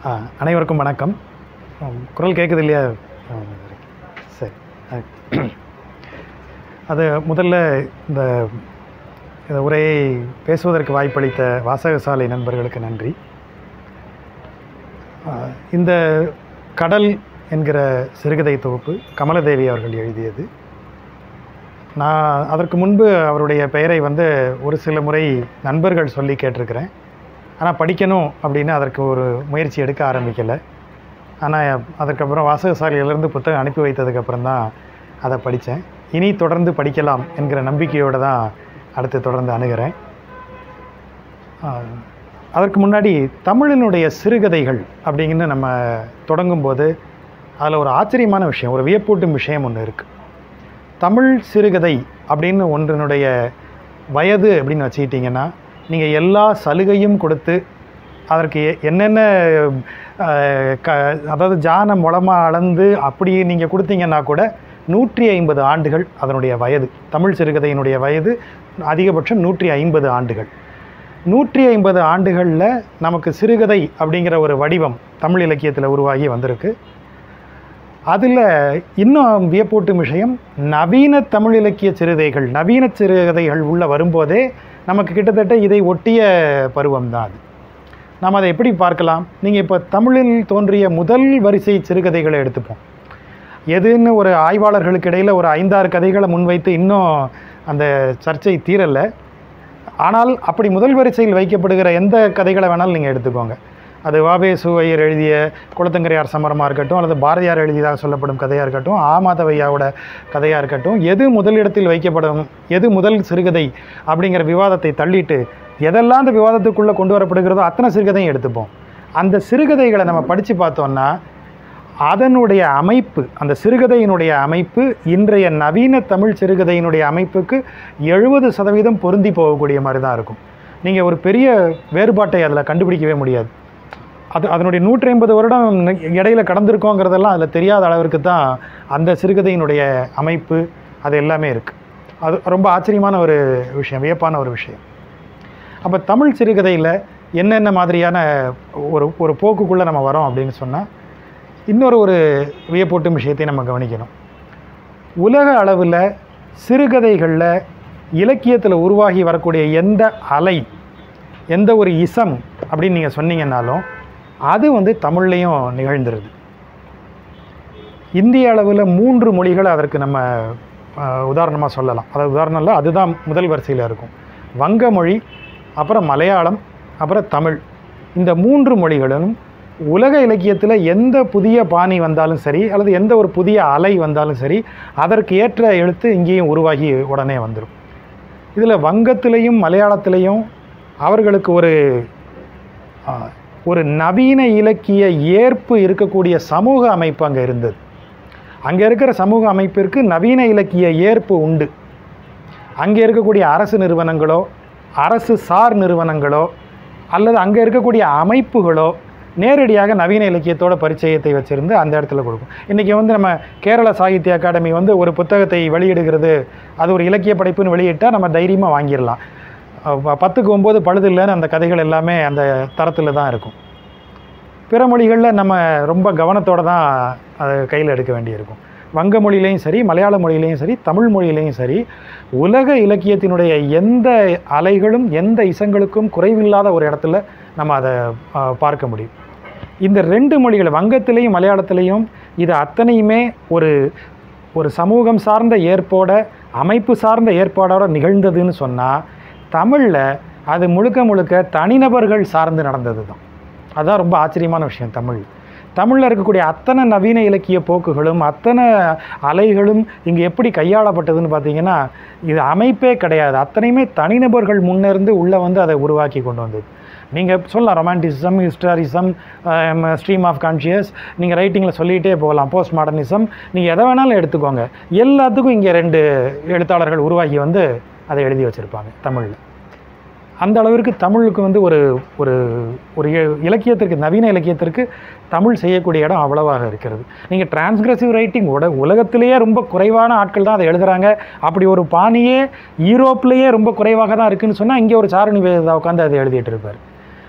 அனைவருக்கும் வணக்கம். குரல் கேட்குது இல்லையா? சரி. அது முதல்ல இந்த உரையை பேசுவதற்கு வாய்ப்பளித்த வாசகசாலை நண்பர்களுக்கு நன்றி. இந்த கடல் என்கிற சிறுகதை தொகுப்பு கமலதேவி அவர்கள் எழுதியது. நான் அதற்கு முன்பு அவருடைய பெயரை ஒரு சில முறை நண்பர்கள் சொல்லி கேட்டிருக்கிறேன். ஆனால் படிக்கணும் அப்படின்னு அதற்கு ஒரு முயற்சி எடுக்க ஆரம்பிக்கலை. ஆனால் அதுக்கப்புறம் வாசகசாலையிலேருந்து புத்தகம் அனுப்பி வைத்ததுக்கப்புறம் தான் அதை படித்தேன். இனி தொடர்ந்து படிக்கலாம் என்கிற நம்பிக்கையோடு தான் அடுத்து தொடர்ந்து அணுகிறேன். அதற்கு முன்னாடி தமிழினுடைய சிறுகதைகள் அப்படிங்கன்னு நம்ம தொடங்கும்போது அதில் ஒரு ஆச்சரியமான விஷயம், ஒரு வியப்பூட்டும் விஷயம் ஒன்று இருக்குது. தமிழ் சிறுகதை அப்படின்னு ஒன்றினுடைய வயது அப்படின்னு வச்சுக்கிட்டிங்கன்னா, நீங்கள் எல்லா சலுகையும் கொடுத்து அதற்கு என்னென்ன அதாவது ஜான மூலமாக அளந்து அப்படி நீங்கள் கொடுத்தீங்கன்னா கூட 150 ஆண்டுகள் அதனுடைய வயது. தமிழ் சிறுகதையினுடைய வயது அதிகபட்சம் 150 ஆண்டுகள். 150 ஆண்டுகளில் நமக்கு சிறுகதை அப்படிங்கிற ஒரு வடிவம் தமிழ் இலக்கியத்தில் உருவாகி வந்திருக்கு. அதில் இன்னும் வியப்பூட்டும் விஷயம், நவீன தமிழ் இலக்கிய சிறுகதைகள், நவீன சிறுகதைகள் உள்ள வரும்போதே நமக்கு கிட்டத்தட்ட இதை ஒட்டிய பருவம் தான் அது. நாம் அதை எப்படி பார்க்கலாம்? நீங்கள் இப்போ தமிழில் தோன்றிய முதல் வரிசை சிறுகதைகளை எடுத்துப்போம். எதுன்னு ஒரு ஆய்வாளர்களுக்கு இடையில் ஒரு 5-6 கதைகளை முன்வைத்து இன்னும் அந்த சர்ச்சை தீரலை. ஆனால் அப்படி முதல் வரிசையில் வைக்கப்படுகிற எந்த கதைகளை வேணாலும் நீங்கள் எடுத்துக்கோங்க. அது வாவேசு ஐயர் எழுதிய குளத்தங்கரையார் சமரமாக இருக்கட்டும், அல்லது பாரதியார் எழுதியதாக சொல்லப்படும் கதையாக இருக்கட்டும், ஆமாதவையாவோட கதையாக இருக்கட்டும், எது முதலிடத்தில் வைக்கப்படும், எது முதல் சிறுகதை அப்படிங்கிற விவாதத்தை தள்ளிட்டு எதெல்லாம் அந்த விவாதத்துக்குள்ளே கொண்டு வரப்படுகிறதோ அத்தனை சிறுகதையும் எடுத்துப்போம். அந்த சிறுகதைகளை நம்ம படித்து பார்த்தோன்னா அதனுடைய அமைப்பு, அந்த சிறுகதையினுடைய அமைப்பு இன்றைய நவீன தமிழ் சிறுகதையினுடைய அமைப்புக்கு 70% பொருந்தி போகக்கூடிய மாதிரி தான் இருக்கும். நீங்கள் ஒரு பெரிய வேறுபாட்டை அதில் கண்டுபிடிக்கவே முடியாது. அதனுடைய 150 வருடம் இடையில கடந்திருக்கோங்கிறதெல்லாம் அதில் தெரியாத அளவிற்கு தான் அந்த சிறுகதையினுடைய அமைப்பு அது எல்லாமே இருக்குது. அது ரொம்ப ஆச்சரியமான ஒரு விஷயம், வியப்பான ஒரு விஷயம். அப்போ தமிழ் சிறுகதையில் என்னென்ன மாதிரியான ஒரு போக்குக்குள்ளே நம்ம வரோம் அப்படின்னு சொன்னால், இன்னொரு வியப்பூட்டும் விஷயத்தை நம்ம கவனிக்கணும். உலக அளவில் சிறுகதைகளில் இலக்கியத்தில் உருவாகி வரக்கூடிய எந்த அலை, எந்த ஒரு இசம் அப்படின்னு நீங்கள் சொன்னீங்கன்னாலும் அது தமிழ்லையும் நிகழ்ந்துருது. இந்திய அளவில் 3 மொழிகளை அதற்கு நம்ம உதாரணமாக சொல்லலாம். அதாவது உதாரணம் இல்லை, அதுதான் முதல் வரிசையில் இருக்கும். வங்க மொழி, அப்புறம் மலையாளம், அப்புறம் தமிழ். இந்த 3 மொழிகளும் உலக இலக்கியத்தில் எந்த புதிய பாணி வந்தாலும் சரி, அல்லது எந்த ஒரு புதிய அலை வந்தாலும் சரி, அதற்கு ஏற்ற எழுத்து இங்கேயும் உருவாகி உடனே வந்துடும். இதில் வங்கத்திலையும் மலையாளத்திலையும் அவர்களுக்கு ஒரு நவீன இலக்கிய ஏற்பு இருக்கக்கூடிய சமூக அமைப்பு அங்கே இருந்தது. அங்கே இருக்கிற சமூக அமைப்பிற்கு நவீன இலக்கிய ஏற்பு உண்டு. அங்கே இருக்கக்கூடிய அரசு நிறுவனங்களோ, அரசு சார் நிறுவனங்களோ, அல்லது அங்கே இருக்கக்கூடிய அமைப்புகளோ நேரடியாக நவீன இலக்கியத்தோட பரிச்சயத்தை வச்சுருந்து அந்த இடத்துல கொடுக்கும். இன்றைக்கி நம்ம கேரள சாகித்ய அகாடமி ஒரு புத்தகத்தை வெளியிடுகிறது, அது ஒரு இலக்கிய படைப்புன்னு வெளியிட்டால் நம்ம தைரியமாக வாங்கிடலாம். 10க்கு 9 பழுது இல்லைன்னு அந்த கதைகள் எல்லாமே அந்த தரத்தில் தான் இருக்கும். பிற மொழிகளில் நம்ம ரொம்ப கவனத்தோடு தான் அதை கையில் எடுக்க வேண்டியிருக்கும். வங்க மொழியிலையும் சரி, மலையாள மொழியிலையும் சரி, தமிழ் மொழியிலையும் சரி, உலக இலக்கியத்தினுடைய எந்த அலைகளும் எந்த இசங்களுக்கும் குறைவில்லாத ஒரு இடத்துல நம்ம அதை பார்க்க முடியும். இந்த 2 மொழிகள், வங்கத்திலையும் மலையாளத்திலையும், இது அத்தனையுமே ஒரு சமூகம் சார்ந்த ஏற்போட, அமைப்பு சார்ந்த ஏற்பாடோடு நிகழ்ந்ததுன்னு சொன்னால், தமிழில் அது முழுக்க தனிநபர்கள் சார்ந்து நடந்தது தான். அதுதான் ரொம்ப ஆச்சரியமான விஷயம். தமிழில் இருக்கக்கூடிய அத்தனை நவீன இலக்கிய போக்குகளும் அத்தனை அலைகளும் இங்கே எப்படி கையாளப்பட்டதுன்னு பார்த்தீங்கன்னா, இது அமைப்பே கிடையாது. அத்தனையுமே தனிநபர்கள் முன்னிருந்து உள்ளே அதை உருவாக்கி கொண்டு வந்தது. நீங்கள் சொல்லலாம் romanticism, historicism, stream of conscious, நீங்கள் ரைட்டிங்கில் சொல்லிகிட்டே போகலாம், போஸ்ட் மாடர்னிசம், நீங்கள் எதை வேணாலும் எடுத்துக்கோங்க. எல்லாத்துக்கும் இங்கே 2 எழுத்தாளர்கள் உருவாகி அதை எழுதி வச்சுருப்பாங்க தமிழில். அந்த அளவிற்கு தமிழுக்கு ஒரு இலக்கியத்திற்கு, நவீன இலக்கியத்திற்கு தமிழ் செய்யக்கூடிய இடம் அவ்வளவாக இருக்கிறது. நீங்கள் டிரான்ஸ்கிரசிவ் ரைட்டிங் உலகத்திலேயே ரொம்ப குறைவான ஆட்கள் தான் அதை எழுதுகிறாங்க. அப்படி ஒரு பாணியே யூரோப்லேயே ரொம்ப குறைவாக தான் இருக்குதுன்னு சொன்னால், இங்கே ஒரு சாரணி வேதா உட்காந்து அதை எழுதிட்டு இருப்பார்.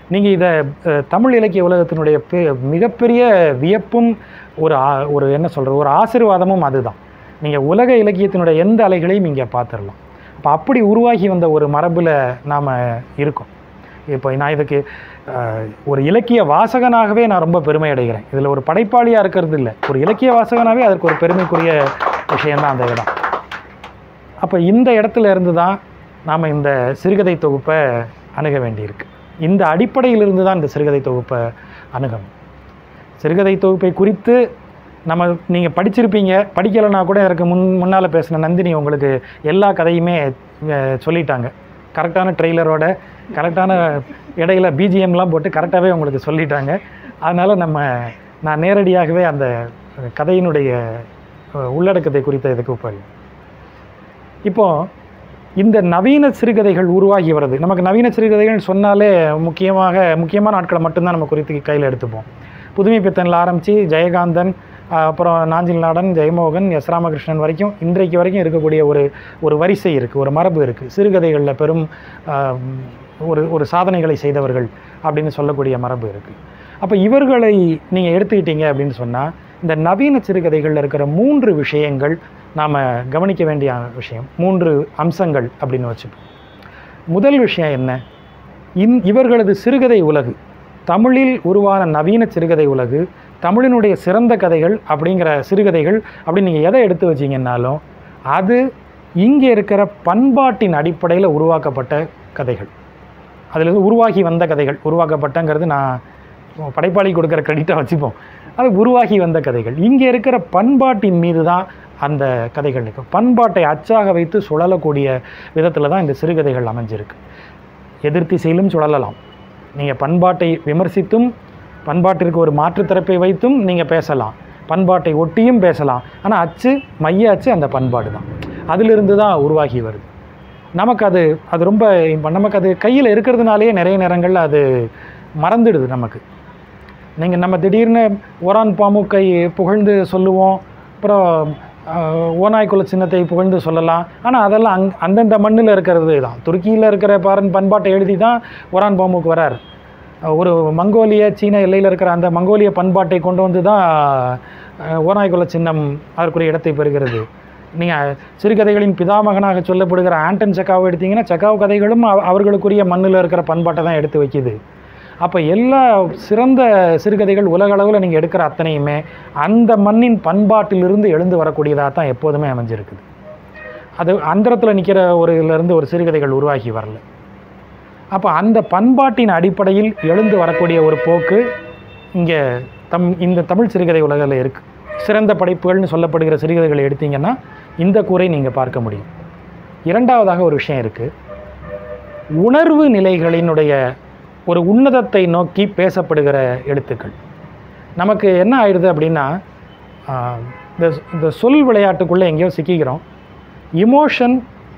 நீங்கள் இதை தமிழ் இலக்கிய உலகத்தினுடைய மிகப்பெரிய வியப்பும் ஒரு என்ன சொல்கிறது, ஒரு ஆசீர்வாதமும் அதுதான். நீங்கள் உலக இலக்கியத்தினுடைய எந்த அலைகளையும் இங்கே பார்த்துடலாம். இப்போ அப்படி உருவாகி வந்த ஒரு மரபில் நாம் இருக்கோம். இப்போ நான் இதுக்கு ஒரு இலக்கிய வாசகனாகவே நான் ரொம்ப பெருமை அடைகிறேன். இதில் ஒரு படைப்பாளியாக இருக்கிறது இல்லை, ஒரு இலக்கிய வாசகனாகவே அதற்கு ஒரு பெருமைக்குரிய விஷயந்தான் அந்த இடம். அப்போ இந்த இடத்துல இருந்து தான் நாம் இந்த சிறுகதை தொகுப்பை அணுக வேண்டியிருக்கு. இந்த அடிப்படையிலிருந்து தான் இந்த சிறுகதை தொகுப்பை அணுகணும். சிறுகதை தொகுப்பை குறித்து நீங்கள் படிச்சிருப்பீங்க, படிக்கலைன்னா கூட எனக்கு முன்னால் பேசின நந்தினி உங்களுக்கு எல்லா கதையுமே சொல்லிட்டாங்க. கரெக்டான ட்ரெய்லரோட கரெக்டான இடையில பிஜிஎம்லாம் போட்டு கரெக்டாகவே உங்களுக்கு சொல்லிட்டாங்க. அதனால் நான் நேரடியாகவே அந்த கதையினுடைய உள்ளடக்கத்தை குறித்த இதுக்கு போய் இப்போது இந்த நவீன சிறுகதைகள் உருவாகி வருது. நமக்கு நவீன சிறுகதைகள் சொன்னாலே முக்கியமான ஆட்களை மட்டும்தான் நம்ம குறித்து கையில் எடுத்துப்போம். புதுமை பித்தனில் ஆரம்பித்து ஜெயகாந்தன், அப்புறம் நாஞ்சில் நாடன், ஜெயமோகன், எஸ் ராமகிருஷ்ணன் வரைக்கும் இன்றைக்கு வரைக்கும் இருக்கக்கூடிய ஒரு வரிசை இருக்குது, ஒரு மரபு இருக்குது. சிறுகதைகளில் பெரும் ஒரு சாதனைகளை செய்தவர்கள் அப்படின்னு சொல்லக்கூடிய மரபு இருக்குது. அப்போ இவர்களை நீங்கள் எடுத்துக்கிட்டீங்க அப்படின்னு சொன்னால், இந்த நவீன சிறுகதைகளில் இருக்கிற 3 விஷயங்கள் நாம் கவனிக்க வேண்டிய விஷயம், 3 அம்சங்கள் அப்படின்னு வச்சுப்போம். முதல் விஷயம் என்ன? இவர்களது சிறுகதை உலகு, தமிழில் உருவான நவீன சிறுகதை உலகு, தமிழினுடைய சிறந்த கதைகள் அப்படிங்கிற சிறுகதைகள் அப்படின்னு நீங்கள் எதை எடுத்து வச்சிங்கன்னாலும் அது இங்கே இருக்கிற பண்பாட்டின் அடிப்படையில் உருவாக்கப்பட்ட கதைகள். அதில் உருவாகி வந்த கதைகள், உருவாக்கப்பட்டங்கிறது நான் படைப்பாளி கொடுக்குற கிரெடிட்டாக வச்சுப்போம். அது உருவாகி வந்த கதைகள். இங்கே இருக்கிற பண்பாட்டின் மீது தான் அந்த கதைகள் இருக்கும். பண்பாட்டை அச்சாக வைத்து சுழலக்கூடிய விதத்தில் தான் இந்த சிறுகதைகள் அமைஞ்சிருக்கு. எதிர்த்திசையிலும் சுழலலாம். நீங்கள் பண்பாட்டை விமர்சித்தும் பண்பாட்டிற்கு ஒரு மாற்றுத்தரப்பை வைத்தும் நீங்கள் பேசலாம், பண்பாட்டை ஒட்டியும் பேசலாம். ஆனால் மைய அச்சு அந்த பண்பாடு தான், அதிலிருந்து தான் உருவாகி வருது. நமக்கு அது ரொம்ப நமக்கு அது கையில் இருக்கிறதுனாலே நிறைய நேரங்களில் அது மறந்துடுது நமக்கு. நம்ம திடீர்னு ஓரான் பாமுக்கை புகழ்ந்து சொல்லுவோம், அப்புறம் ஓநாய் குல சின்னத்தை புகழ்ந்து சொல்லலாம். ஆனால் அதெல்லாம் அந்தந்த மண்ணில் இருக்கிறது தான். துருக்கியில் இருக்கிற பண்பாட்டை எழுதி தான் ஓரான் பாமுக்கு வரார். ஒரு மங்கோலிய சீன எல்லையில் இருக்கிற அந்த மங்கோலிய பண்பாட்டை கொண்டு வந்து தான் ஓநாய் குல சின்னம் அதற்குரிய இடத்தை பெறுகிறது. நீங்கள் சிறுகதைகளின் பிதாமகனாக சொல்லப்படுகிற ஆண்டன் செக்காவை எடுத்தீங்கன்னா, செக்காவ் கதைகளும் அவர்களுக்குரிய மண்ணில் இருக்கிற பண்பாட்டை தான் எடுத்து வைக்கிது. அப்போ எல்லா சிறந்த சிறுகதைகள் உலக அளவில் நீங்கள் எடுக்கிற அத்தனையுமே அந்த மண்ணின் பண்பாட்டிலிருந்து எழுந்து வரக்கூடியதாக தான் எப்போதுமே அமைஞ்சிருக்குது. அது அந்தரத்தில் நிற்கிற இதுலேருந்து ஒரு சிறுகதைகள் உருவாகி வரல. அப்போ அந்த பண்பாட்டின் அடிப்படையில் எழுந்து வரக்கூடிய ஒரு போக்கு இங்கே இந்த தமிழ் சிறுகதை உலகில் இருக்குது. சிறந்த படைப்புகள்னு சொல்லப்படுகிற சிறுகதைகளை எடுத்தீங்கன்னா இந்த கூரை நீங்கள் பார்க்க முடியும். இரண்டாவதாக ஒரு விஷயம் இருக்குது. உணர்வு நிலைகளினுடைய ஒரு உன்னதத்தை நோக்கி பேசப்படுகிற எழுத்துக்கள். நமக்கு என்ன ஆயிடுது அப்படின்னா, இந்த சொல் விளையாட்டுக்குள்ளே எங்கேயோ சிக்கிக்கிறோம். இமோஷன்,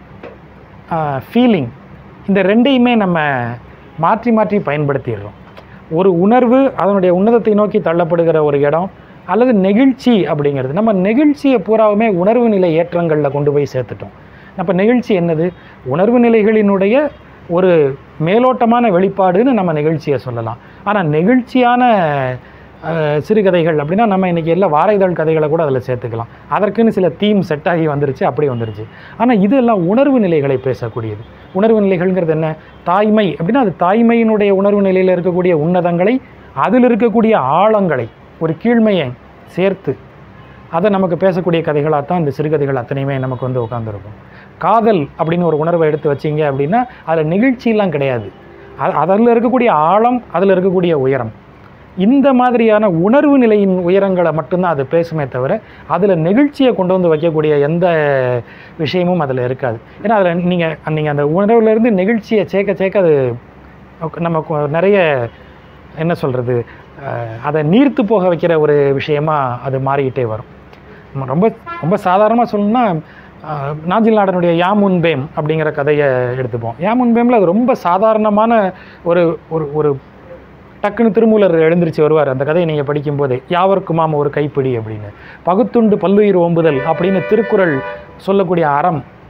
ஃபீலிங், இந்த ரெண்டையுமே நம்ம மாற்றி மாற்றி பயன்படுத்திடுறோம். ஒரு உணர்வு அதனுடைய உன்னதத்தை நோக்கி தள்ளப்படுகிற ஒரு இடம், அல்லது நெகிழ்ச்சி அப்படிங்கிறது. நம்ம நெகிழ்ச்சியை பூராவுமே உணர்வு நிலை ஏற்றங்களில் கொண்டு போய் சேர்த்துட்டோம். அப்போ நெகிழ்ச்சி என்னது? உணர்வு நிலைகளினுடைய ஒரு மேலோட்டமான வெளிப்பாடுன்னு நம்ம நிகழ்ச்சியை சொல்லலாம். ஆனால் நெகிழ்ச்சியான சிறுகதைகள் அப்படின்னா நம்ம இன்றைக்கி எல்லா வார இதழ் கதைகளை கூட அதில் சேர்த்துக்கலாம். அதற்குன்னு சில தீம் செட் ஆகி வந்துருச்சு, அப்படி வந்துருச்சு. ஆனால் இது எல்லாம் உணர்வு நிலைகளை பேசக்கூடியது. உணர்வு நிலைகள்ங்கிறது என்ன? தாய்மை அப்படின்னா அது தாய்மையினுடைய உணர்வு நிலையில் இருக்கக்கூடிய உன்னதங்களை, அதில் இருக்கக்கூடிய ஆழங்களை, ஒரு கீழ்மையை சேர்த்து அதை நமக்கு பேசக்கூடிய கதைகளாக தான் இந்த சிறுகதைகள் அத்தனையுமே நமக்கு வந்து உட்காந்துருக்கும். காதல் அப்படின்னு ஒரு உணர்வை எடுத்து வச்சிங்க அப்படின்னா அதில் நிகழ்ச்சியெல்லாம் கிடையாது. அதில் இருக்கக்கூடிய ஆழம், அதில் இருக்கக்கூடிய உயரம், இந்த மாதிரியான உணர்வு நிலையின் உயரங்களை மட்டும்தான் அது பேசுமே தவிர அதில் நெகிழ்ச்சியை கொண்டு வந்து வைக்கக்கூடிய எந்த விஷயமும் அதில் இருக்காது. ஏன்னா அதில் நீங்கள் அந்த உணர்வுலேருந்து நெகிழ்ச்சியை சேர்க்க அது நமக்கு நிறைய என்ன சொல்கிறது, அதை நீர்த்து போக வைக்கிற ஒரு விஷயமாக அது மாறிக்கிட்டே வரும். ரொம்ப ரொம்ப சாதாரணமாக சொல்லணும்னா, நாஞ்சில் நாடனுடைய யாமுன்பேம் அப்படிங்கிற கதையை எடுத்துப்போம். யாமுன்பேமில் அது ரொம்ப சாதாரணமான ஒரு ஒரு டக்குன்னு திருமூலர் எழுந்திரிச்சு வருவார். அந்த கதையை நீங்கள் படிக்கும்போதே, யாவர்க்குமாம் ஒரு கைப்பிடி அப்படின்னு, பகுத்துண்டு பல்லுயிர் ஓம்புதல் அப்படின்னு திருக்குறள் சொல்லக்கூடிய அறம்,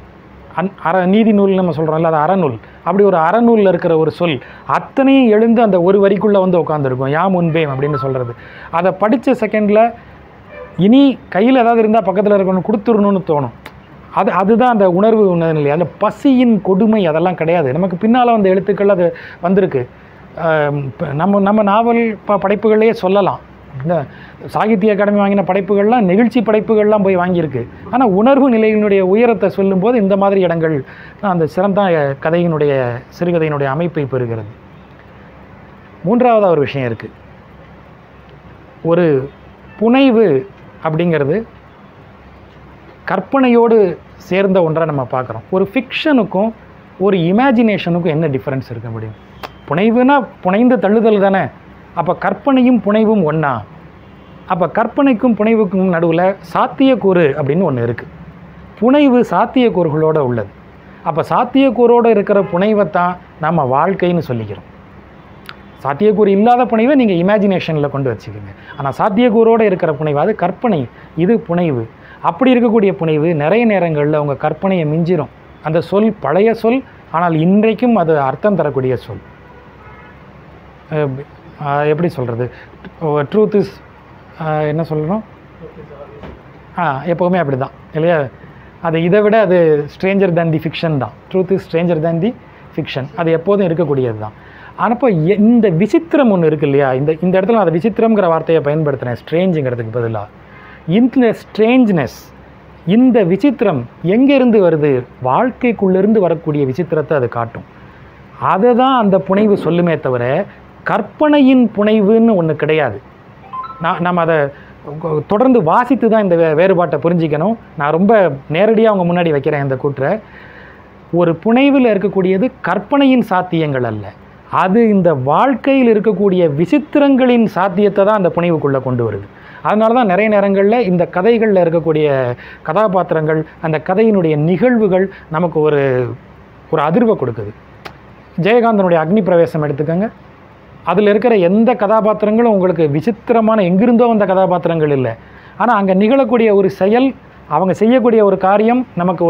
நீதி நூல் நம்ம சொல்கிறோம்ல, அது அறநூல். அப்படி ஒரு அறநூலில் இருக்கிற ஒரு சொல் அத்தனையும் எழுந்து அந்த ஒரு வரிக்குள்ளே வந்து உட்காந்துருக்கும். யா முன்பேம் அப்படின்னு சொல்கிறது. அதை படித்த செகண்டில் இனி கையில் ஏதாவது இருந்தால் பக்கத்தில் இருக்கணும் கொடுத்துடணும்னு தோணும். அதுதான் அந்த உணர்வு இல்லையா, அந்த பசியின் கொடுமை அதெல்லாம் கிடையாது. நமக்கு பின்னால் வந்த எழுத்துக்கள் அது வந்திருக்கு. நம்ம நாவல் படைப்புகளையே சொல்லலாம். இந்த சாகித்ய அகாடமி வாங்கின படைப்புகள்லாம் நெகிழ்ச்சி படைப்புகள்லாம் போய் வாங்கியிருக்கு. ஆனால் உணர்வு நிலையினுடைய உயரத்தை சொல்லும்போது இந்த மாதிரி இடங்கள் அந்த சிறந்த கதையினுடைய சிறுகதையினுடைய அமைப்பை பெறுகிறது. மூன்றாவதாக ஒரு விஷயம் இருக்குது. ஒரு புனைவு அப்படிங்கிறது கற்பனையோடு சேர்ந்த ஒன்றை நம்ம பார்க்குறோம். ஒரு ஃபிக்ஷனுக்கும் ஒரு இமேஜினேஷனுக்கும் என்ன டிஃப்ரென்ஸ் இருக்க முடியும்? புனைவுனா புனைந்து தள்ளுதல் தானே. அப்போ கற்பனையும் புனைவும் ஒன்றா? அப்போ கற்பனைக்கும் புனைவுக்கும் நடுவில் சாத்தியக்கூறு அப்படின்னு ஒன்று இருக்குது. புனைவு சாத்தியக்கூறுகளோடு உள்ளது. அப்போ சாத்தியக்கூறோடு இருக்கிற புனைவைத்தான் நம்ம வாழ்க்கைன்னு சொல்லிக்கிறோம். சாத்தியக்கூறு இல்லாத புனைவை நீங்கள் இமேஜினேஷனில் கொண்டு வச்சுக்கோங்க. ஆனால் சாத்தியக்கூறோடு இருக்கிற புனைவு அது கற்பனை, இது புனைவு. அப்படி இருக்கக்கூடிய புனைவு நிறைய நேரங்களில் அவங்க கற்பனையை மிஞ்சிடும். அந்த சொல் பழைய சொல், ஆனால் இன்றைக்கும் அது அர்த்தம் தரக்கூடிய சொல். எப்படி சொல்கிறது? ட்ரூத் இஸ் என்ன சொல்லணும், எப்போவுமே அப்படி தான் இல்லையா? அது இதை விட அது ஸ்ட்ரேஞ்சர் தேன் தி ஃபிக்ஷன் தான். Truth is stranger than the fiction. அது எப்போதும் இருக்கக்கூடியது தான். ஆனால் இப்போ இந்த விசித்திரம் ஒன்று இருக்குது இல்லையா, இந்த இடத்துல நான் அதை விசித்திரங்கிற வார்த்தையை பயன்படுத்துகிறேன் ஸ்ட்ரேஞ்சுங்கிறதுக்கு பதிலாக. இந்த ஸ்ட்ரேஞ்ச்னஸ், இந்த விசித்திரம் எங்கேருந்து வருது? வாழ்க்கைக்குள்ளேருந்து வரக்கூடிய விசித்திரத்தை அது காட்டும். அதை தான் அந்த புனைவு சொல்லுமே தவிர கற்பனையின் புனைவுன்னு ஒன்று கிடையாது. நம்ம அதை தொடர்ந்து வாசித்து தான் இந்த வேறுபாட்டை புரிஞ்சிக்கணும். நான் ரொம்ப நேரடியாக அவங்க முன்னாடி வைக்கிறேன் இந்த கூற்றை. ஒரு புனைவில் இருக்கக்கூடியது கற்பனையின் சாத்தியங்கள் அல்ல, அது இந்த வாழ்க்கையில் இருக்கக்கூடிய விசித்திரங்களின் சாத்தியத்தை தான் அந்த புனைவுக்குள்ளே கொண்டு வருது. அதனால தான் நிறைய நேரங்களில் இந்த கதைகளில் இருக்கக்கூடிய கதாபாத்திரங்கள், அந்த கதையினுடைய நிகழ்வுகள் நமக்கு ஒரு அதிர்வை கொடுக்குது. ஜெயகாந்தனுடைய அக்னி பிரவேசம் எடுத்துக்கோங்க. அதில் இருக்கிற எந்த கதாபாத்திரங்களும் உங்களுக்கு விசித்திரமான எங்கிருந்தோ வந்த கதாபாத்திரங்கள் இல்லை. ஆனால் அங்கே நிகழக்கூடிய ஒரு செயல், அவங்க செய்யக்கூடிய ஒரு காரியம் நமக்கு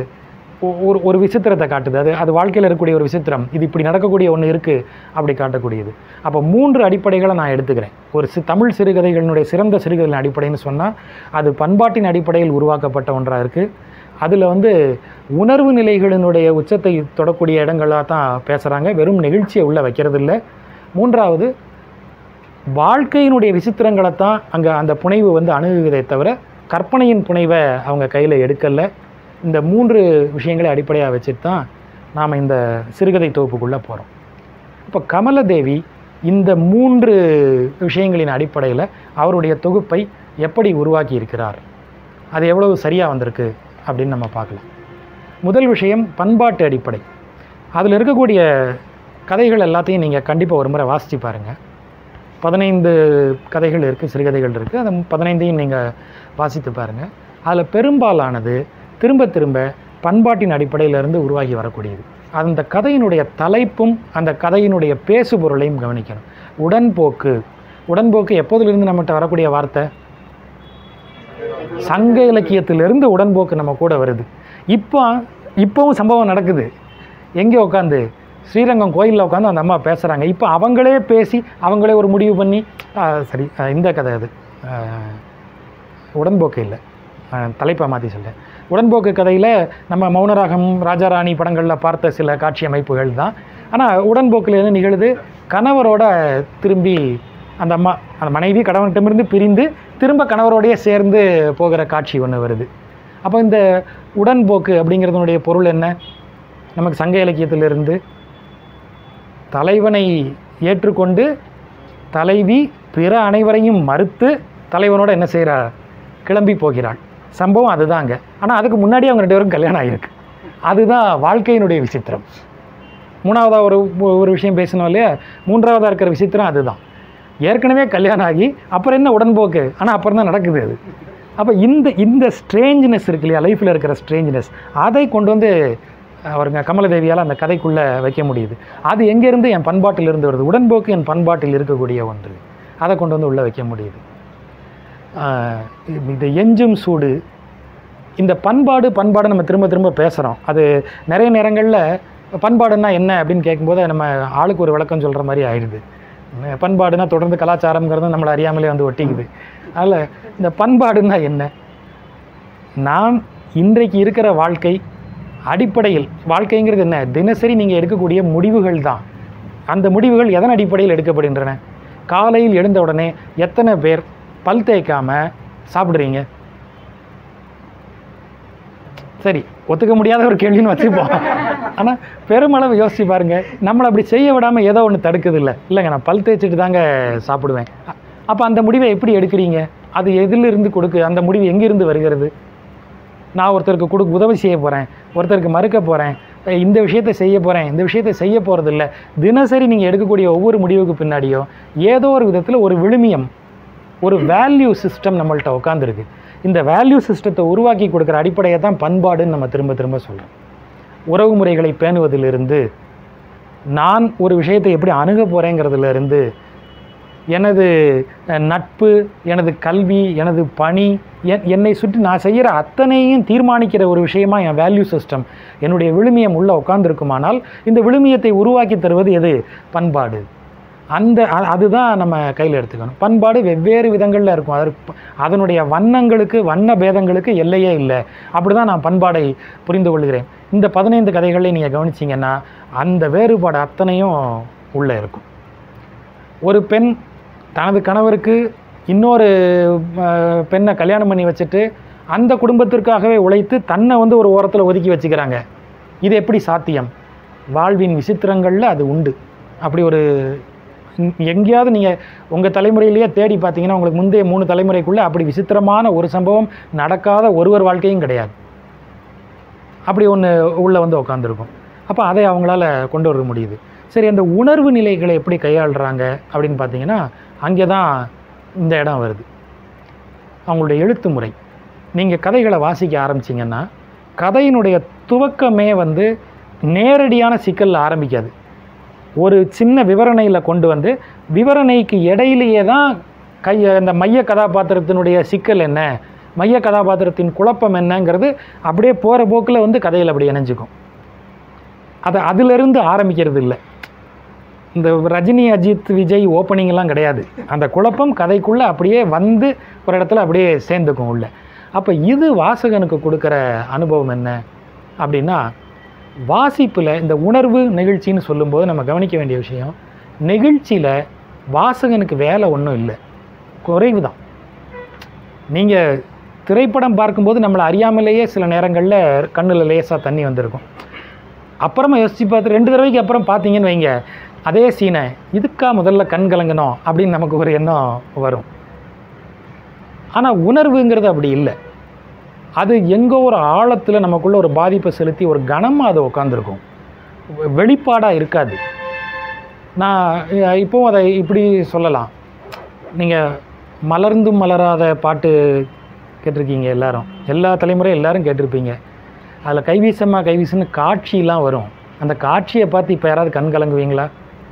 ஒரு விசித்திரத்தை காட்டுது. அது வாழ்க்கையில் இருக்கக்கூடிய ஒரு விசித்திரம், இது இப்படி நடக்கக்கூடிய ஒன்று இருக்குது அப்படி காட்டக்கூடியது. அப்போ 3 அடிப்படைகளை நான் எடுத்துக்கிறேன். ஒரு தமிழ் சிறுகதைகளினுடைய சிறந்த சிறுகதைகளின் அடிப்படைன்னு சொன்னால் அது பண்பாட்டின் அடிப்படையில் உருவாக்கப்பட்ட ஒன்றாக இருக்குது. அதில் உணர்வு நிலைகளினுடைய உச்சத்தை தொடக்கூடிய இடங்களாக தான் பேசுகிறாங்க, வெறும் நிகழ்ச்சியை உள்ளே வைக்கிறது இல்லை. 3வது வாழ்க்கையினுடைய விசித்திரங்களை தான் அங்கே அந்த புனைவு அணுகுவதை தவிர கற்பனையின் புனைவை அவங்க கையில் எடுக்கலை. இந்த 3 விஷயங்களை அடிப்படையாக வச்சுட்டு தான் நாம் இந்த சிறுகதை தொகுப்புக்குள்ளே போகிறோம். இப்போ கமலதேவி இந்த 3 விஷயங்களின் அடிப்படையில் அவருடைய தொகுப்பை எப்படி உருவாக்கி இருக்கிறார், அது எவ்வளவு சரியாக வந்திருக்கு அப்படின்னு நம்ம பார்க்கலாம். முதல் விஷயம் பண்பாட்டு அடிப்படை. அதில் இருக்கக்கூடிய கதைகள் எல்லாத்தையும் நீங்கள் கண்டிப்பாக ஒரு முறை வாசித்து பாருங்கள். 15 கதைகள் இருக்குது, சிறுகதைகள் இருக்குது. அந்த 15ஐயும் நீங்கள் வாசித்து பாருங்கள். அதில் பெரும்பாலானது திரும்ப திரும்ப பண்பாட்டின் அடிப்படையிலிருந்து உருவாகி வரக்கூடியது. அந்த கதையினுடைய தலைப்பும் அந்த கதையினுடைய பேசுபொருளையும் கவனிக்கணும். உடன்போக்கு எப்போதிலிருந்து நம்மகிட்ட வரக்கூடிய வார்த்தை? சங்க இலக்கியத்திலிருந்து உடன்போக்கு நம்ம கூட வருது. இப்போவும் சம்பவம் நடக்குது. எங்கே உட்காந்து? ஸ்ரீரங்கம் கோயிலில் உட்காந்து அந்த அம்மா பேசுகிறாங்க. இப்போ அவங்களே பேசி அவங்களே ஒரு முடிவு பண்ணி சரி இந்த கதை அது உடன்போக்கு இல்லை, தலைப்பை மாற்றி சொல்கிறேன். உடன்போக்கு கதையில் நம்ம மௌனராகம், ராஜாராணி படங்களில் பார்த்த சில காட்சி அமைப்புகள் தான். ஆனால் உடன்போக்கில் என்ன நிகழுது? கணவரோட திரும்பி அந்த அம்மா, அந்த மனைவி கணவன்கிட்டமிருந்து பிரிந்து திரும்ப கணவரோடையே சேர்ந்து போகிற காட்சி ஒன்று வருது. அப்போ இந்த உடன்போக்கு அப்படிங்கிறதுனுடைய பொருள் என்ன? நமக்கு சங்க இலக்கியத்திலிருந்து தலைவனை ஏற்றுக்கொண்டு தலைவி பிற அனைவரையும் மறுத்து தலைவனோட என்ன செய்கிறார்? கிளம்பி போகிறாள். சம்பவம் அதுதாங்க. ஆனால் அதுக்கு முன்னாடி அவங்க 2 பேரும் கல்யாணம் ஆகிருக்கு. அதுதான் வாழ்க்கையினுடைய விசித்திரம். 3வதாக ஒரு விஷயம் பேசணும் இல்லையா? 3வதாக இருக்கிற விசித்திரம் அதுதான். ஏற்கனவே கல்யாணம் ஆகி அப்புறம் என்ன உடன்போக்கு, ஆனால் அப்புறம் தான் நடக்குது அது. அப்போ இந்த ஸ்ட்ரேஞ்ச்னஸ் இருக்கு இல்லையா, லைஃப்பில் இருக்கிற ஸ்ட்ரேஞ்ச்னஸ், அதை கொண்டு அவருங்க கமலதேவியால் அந்த கதைக்குள்ளே வைக்க முடியுது. அது எங்கேருந்து? என் பண்பாட்டிலிருந்து வருது. உடன்போக்கு என் பண்பாட்டில் இருக்கக்கூடிய ஒன்று, அதை கொண்டு உள்ளே வைக்க முடியுது. இந்த எஞ்சும் சூடு, இந்த பண்பாடு நம்ம திரும்ப திரும்ப பேசுகிறோம். அது நிறைய நேரங்களில் பண்பாடுன்னா என்ன அப்படின்னு கேட்கும்போது நம்ம ஆளுக்கு ஒரு விளக்கம் சொல்கிற மாதிரி ஆயிடுது. பண்பாடுனா தொடர்ந்து கலாச்சாரங்கிறது நம்மளை அறியாமலே வந்து ஒட்டிக்குது. அதில் இந்த பண்பாடுன்னா என்ன? நான் இன்றைக்கு இருக்கிற வாழ்க்கை அடிப்படையில், வாழ்க்கைங்கிறது என்ன? தினசரி நீங்கள் எடுக்கக்கூடிய முடிவுகள் தான். அந்த முடிவுகள் எதன் அடிப்படையில் எடுக்கப்படுகின்றன? காலையில் எழுந்த உடனே எத்தனை பேர் பல் தேய்க்காமல் சாப்பிட்றீங்க? சரி, ஒத்துக்க முடியாத ஒரு கேள்வின்னு வச்சுப்போம். ஆனால் பெருமளவு யோசிச்சு பாருங்கள், நம்மளை அப்படி செய்ய விடாமல் ஏதோ ஒன்று தடுக்குது இல்லைங்க, நான் பல் தேய்ச்சிட்டு தாங்க சாப்பிடுவேன். அப்போ அந்த முடிவை எப்படி எடுக்கிறீங்க? அது எதிலிருந்து அந்த முடிவு எங்கிருந்து வருகிறது? நான் ஒருத்தருக்கு உதவி செய்ய போகிறேன், ஒருத்தருக்கு மறுக்க போகிறேன், இந்த விஷயத்தை செய்ய போகிறேன், இந்த விஷயத்தை செய்ய போகிறது இல்லை. தினசரி நீங்கள் எடுக்கக்கூடிய ஒவ்வொரு முடிவுக்கு பின்னாடியோ ஏதோ ஒரு விதத்தில் ஒரு விழுமியம், ஒரு வேல்யூ சிஸ்டம் நம்மள்கிட்ட உட்காந்துருக்கு. இந்த வேல்யூ சிஸ்டத்தை உருவாக்கி கொடுக்குற அடிப்படையை தான் பண்பாடுன்னு நம்ம திரும்ப திரும்ப சொல்கிறோம். உறவு முறைகளை பேணுவதிலிருந்து, நான் ஒரு விஷயத்தை எப்படி அணுக போகிறேங்கிறதுலேருந்து, எனது நட்பு, எனது கல்வி, எனது பணி, என்னை சுற்றி நான் செய்கிற அத்தனையும் தீர்மானிக்கிற ஒரு விஷயமா என் வேல்யூ சிஸ்டம், என்னுடைய விழுமியம் உள்ளே உட்காந்துருக்குமானால் இந்த விழுமியத்தை உருவாக்கி தருவது எது? பண்பாடு. அதுதான் நம்ம கையில் எடுத்துக்கணும். பண்பாடு வெவ்வேறு விதங்களில் இருக்கும். அதனுடைய வண்ண பேதங்களுக்கு எல்லையே இல்லை. அப்படி தான் நான் பண்பாடை புரிந்து கொள்கிறேன். இந்த 15 கதைகளையும் நீங்கள் கவனிச்சிங்கன்னா அந்த வேறுபாடு அத்தனையும் உள்ளே இருக்கும். ஒரு பெண் தனது கணவருக்கு இன்னொரு பெண்ணை கல்யாணம் பண்ணி வச்சுட்டு அந்த குடும்பத்திற்காகவே உழைத்து தன்னை வந்து ஒரு ஓரத்தில் ஒதுக்கி வச்சுக்கிறாங்க. இது எப்படி சாத்தியம்? வாழ்வின் விசித்திரங்களில் அது உண்டு. அப்படி ஒரு எங்கேயாவது நீங்கள் உங்கள் தலைமுறையிலேயே தேடி பார்த்தீங்கன்னா உங்களுக்கு முந்தைய 3 தலைமுறைக்குள்ளே அப்படி விசித்திரமான ஒரு சம்பவம் நடக்காத ஒருவர் வாழ்க்கையும் கிடையாது. அப்படி ஒன்று உள்ளே வந்து உட்காந்துருக்கும். அப்போ அதை அவங்களால கொண்டு வர முடியுது. சரி, அந்த உணர்வு நிலைகளை எப்படி கையாளுறாங்க அப்படின்னு பார்த்தீங்கன்னா அங்கே தான் இந்த இடம் வருது. அவங்களுடைய எழுத்து முறை. நீங்கள் கதைகளை வாசிக்க ஆரம்பிச்சிங்கன்னா கதையினுடைய துவக்கமே வந்து நேரடியான சிக்கலில் ஆரம்பிக்காது. ஒரு சின்ன விவரணையில் கொண்டு வந்து விவரணைக்கு இடையிலேயே தான் அந்த மைய கதாபாத்திரத்தினுடைய சிக்கல் என்ன, மைய கதாபாத்திரத்தின் குழப்பம் என்னங்கிறது அப்படியே போகிற போக்கில் வந்து கதையில் அப்படி இணைஞ்சிக்கும். அதிலிருந்து ஆரம்பிக்கிறது இல்லை. இந்த ரஜினி, அஜித், விஜய் ஓப்பனிங்லாம் கிடையாது. அந்த குழப்பம் கதைக்குள்ளே அப்படியே வந்து ஒரு இடத்துல அப்படியே சேர்ந்துக்கும் உள்ள. அப்போ இது வாசகனுக்கு கொடுக்குற அனுபவம் என்ன அப்படின்னா, வாசிப்பில் இந்த உணர்வு நிகழ்ச்சின்னு சொல்லும்போது நம்ம கவனிக்க வேண்டிய விஷயம், நெகிழ்ச்சியில் வாசகனுக்கு வேலை ஒன்றும் இல்லை, குறைவு தான். நீங்கள் திரைப்படம் பார்க்கும்போது நம்மளை அறியாமலேயே சில நேரங்களில் கண்ணில் லேசாக தண்ணி வந்திருக்கும். அப்புறமா யோசித்து பார்த்து 2 தடவைக்கு அப்புறம் பார்த்தீங்கன்னு வைங்க, அதே சீனை இதுக்கா முதல்ல கண் கலங்கணும் அப்படின்னு நமக்கு ஒரு எண்ணம் வரும். ஆனால் உணர்வுங்கிறது அப்படி இல்லை. அது எங்கோ ஒரு ஆழத்தில் நமக்குள்ள ஒரு பாதிப்பை செலுத்தி ஒரு கனமாக அது உட்காந்துருக்கும், வெளிப்பாடாக இருக்காது. நான் இப்போவும் அதை இப்படி சொல்லலாம். நீங்கள் மலர்ந்தும் மலராத பாட்டு கேட்டிருக்கீங்க எல்லாரும், எல்லா தலைமுறையும் எல்லோரும் கேட்டிருப்பீங்க. அதில் கைவீசம்மா கைவீசுன்னு காட்சியெலாம் வரும். அந்த காட்சியை பார்த்து இப்போ யாராவது கண் கலங்குவீங்களா?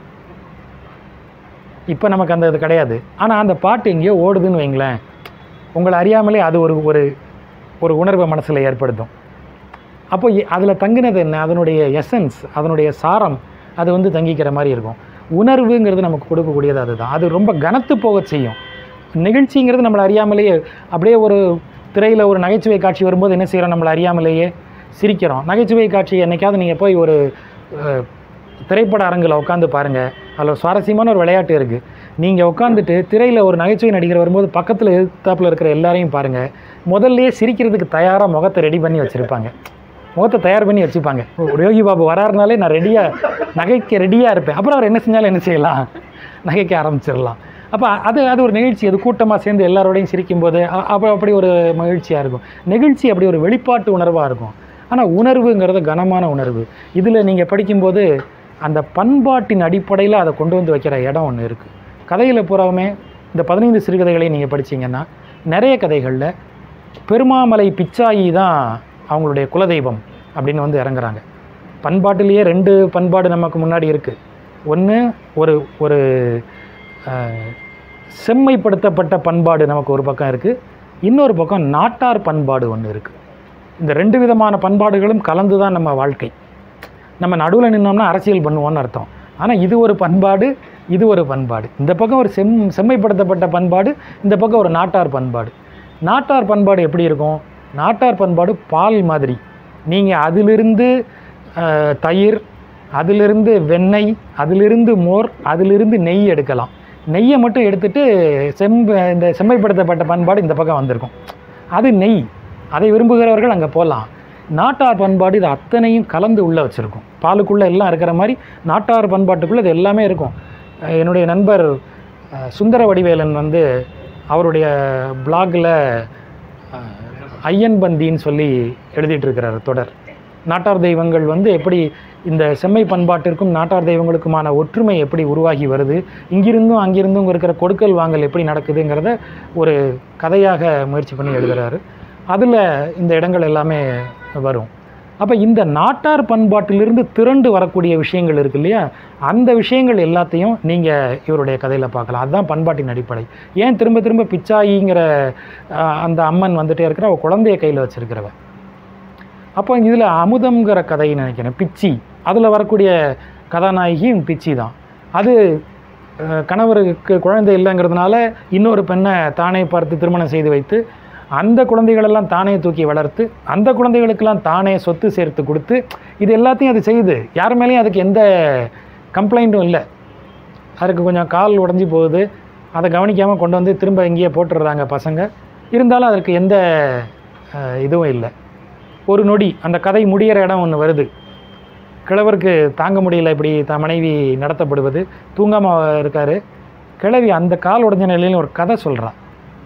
இப்போ நமக்கு அந்த இது கிடையாது. ஆனால் அந்த பாட்டு எங்கேயோ ஓடுதுன்னு வைங்களேன், உங்களை அறியாமலே அது ஒரு ஒரு உணர்வை மனசில் ஏற்படுத்தும். அப்போ அதில் தங்கினது என்ன? அதனுடைய எசன்ஸ், அதனுடைய சாரம் அது வந்து தங்கிக்கிற மாதிரி இருக்கும். உணர்வுங்கிறது நமக்கு கொடுக்கக்கூடியது அதுதான். அது ரொம்ப கனத்து போக செய்யும். நிகழ்ச்சிங்கிறது நம்மளை அறியாமலேயே அப்படியே ஒரு திரையில் ஒரு நகைச்சுவை காட்சி வரும்போது என்ன செய்கிறோம்? நம்மளை அறியாமலேயே சிரிக்கிறோம். நகைச்சுவை காட்சி என்னைக்காவது நீங்கள் போய் ஒரு திரைப்பட அரங்கில் உட்காந்து பாருங்கள், அதில் சுவாரஸ்யமான ஒரு விளையாட்டு இருக்குது. நீங்கள் உட்காந்துட்டு திரையில் ஒரு நகைச்சுவை நடிகர் வரும்போது பக்கத்தில் எதிர்த்தாப்பில் இருக்கிற எல்லாரையும் பாருங்கள், முதல்லையே சிரிக்கிறதுக்கு தயாராக முகத்தை ரெடி பண்ணி வச்சுருப்பாங்க, முகத்தை தயார் பண்ணி வச்சுப்பாங்க. யோகி பாபு வராருனாலே நான் நகைக்க ரெடியாக இருப்பேன். அப்புறம் அவர் என்ன செஞ்சாலும் என்ன செய்யலாம்? நகைக்க ஆரம்பிச்சிடலாம். அப்போ அது ஒரு நிகழ்ச்சி. அது கூட்டமாக சேர்ந்து எல்லாரோடையும் சிரிக்கும்போது அப்படி ஒரு மகிழ்ச்சியாக இருக்கும். நிகழ்ச்சி அப்படி ஒரு வெளிப்பாட்டு உணர்வாக இருக்கும். ஆனால் உணர்வுங்கிறது கனமான உணர்வு. இதில் நீங்கள் படிக்கும்போது அந்த பண்பாட்டின் அடிப்படையில் அதை கொண்டு வந்து வைக்கிற இடம் ஒன்று இருக்குது. கதையில் பூராவுமே இந்த 15 சிறுகதைகளையும் நீங்கள் படித்தீங்கன்னா நிறைய கதைகளில் பெருமாமலை பிச்சாயி தான் அவங்களுடைய குலதெய்வம் அப்படின்னு வந்து இறங்குறாங்க. பண்பாட்டிலேயே 2 பண்பாடு நமக்கு முன்னாடி இருக்குது. ஒன்று ஒரு செம்மைப்படுத்தப்பட்ட பண்பாடு நமக்கு ஒரு பக்கம் இருக்குது, இன்னொரு பக்கம் நாட்டார் பண்பாடு ஒன்று இருக்குது. இந்த 2 விதமான பண்பாடுகளும் கலந்து தான் நம்ம வாழ்க்கை. நம்ம நடுவில் நின்னோம்னா அரசியல் பண்ணுவோம்னு அர்த்தம். ஆனால் இது ஒரு பண்பாடு, இது ஒரு பண்பாடு. இந்த பக்கம் ஒரு செம்மைப்படுத்தப்பட்ட பண்பாடு, இந்த பக்கம் ஒரு நாட்டார் பண்பாடு. நாட்டார் பண்பாடு எப்படி இருக்கும்? நாட்டார் பண்பாடு பால் மாதிரி. நீங்கள் அதிலிருந்து தயிர், அதிலிருந்து வெண்ணெய், அதிலிருந்து மோர், அதிலிருந்து நெய் எடுக்கலாம். நெய்யை மட்டும் எடுத்துகிட்டு இந்த செம்மைப்படுத்தப்பட்ட பண்பாடு இந்த பக்கம் வந்திருக்கும். அது நெய். அதை விரும்புகிறவர்கள் அங்கே போகலாம். நாட்டார் பண்பாடு இது அத்தனையும் கலந்து உள்ளே வச்சுருக்கும். பாலுக்குள்ளே எல்லாம் இருக்கிற மாதிரி நாட்டார் பண்பாட்டுக்குள்ளே இது எல்லாமே இருக்கும். என்னுடைய நண்பர் சுந்தர வடிவேலன் வந்து அவருடைய பிளாகில் ஐயன் பந்தின்னு சொல்லி எழுதிட்டுருக்கிறார் தொடர். நாட்டார் தெய்வங்கள் வந்து எப்படி இந்த செம்மை பண்பாட்டிற்கும் நாட்டார் தெய்வங்களுக்குமான ஒற்றுமை எப்படி உருவாகி வருது, இங்கிருந்தும் அங்கிருந்தும் இருக்கிற கொடுக்கல் வாங்கல் எப்படி நடக்குதுங்கிறத ஒரு கதையாக முயற்சி பண்ணி எழுதுகிறாரு. அதில் இந்த இடங்கள் எல்லாமே வரும். அப்போ இந்த நாட்டார் பண்பாட்டிலிருந்து திரண்டு வரக்கூடிய விஷயங்கள் இருக்கு இல்லையா, அந்த விஷயங்கள் எல்லாத்தையும் நீங்கள் இவருடைய கதையில் பார்க்கலாம். அதுதான் பண்பாட்டின் அடிப்படை. ஏன் திரும்ப திரும்ப பிச்சாயிங்கிற அந்த அம்மன் வந்துகிட்டே இருக்கிற அவள் குழந்தைய கையில் வச்சுருக்கிறவ. அப்போ இதில் அமுதம்ங்கிற கதைன்னு நினைக்கிறேன், பிச்சி. அதில் வரக்கூடிய கதாநாயகியும் பிச்சி தான். அது கணவருக்கு குழந்தை இல்லைங்கிறதுனால இன்னொரு பெண்ணை தானே பார்த்து திருமணம் செய்து வைத்து அந்த குழந்தைகளெல்லாம் தானே தூக்கி வளர்த்து அந்த குழந்தைகளுக்கெல்லாம் தானே சொத்து சேர்த்து கொடுத்து இது எல்லாத்தையும் அது செய்யுது. யார் மேலேயும் அதுக்கு எந்த கம்ப்ளைண்ட்டும் இல்லை. அதுக்கு கொஞ்சம் கால் உடஞ்சி போகுது, அதை கவனிக்காமல் கொண்டு வந்து திரும்ப இங்கேயே போட்டுடுறாங்க பசங்க. இருந்தாலும் அதற்கு எந்த இதுவும் இல்லை. ஒரு நொடி அந்த கதை முடிகிற இடம் ஒன்று வருது. கிழவருக்கு தாங்க முடியல இப்படி மனைவி நடத்தப்படுவது, தூங்காமல் இருக்கார். கிழவி அந்த கால் உடஞ்ச நிலையில் ஒரு கதை சொல்கிறான்.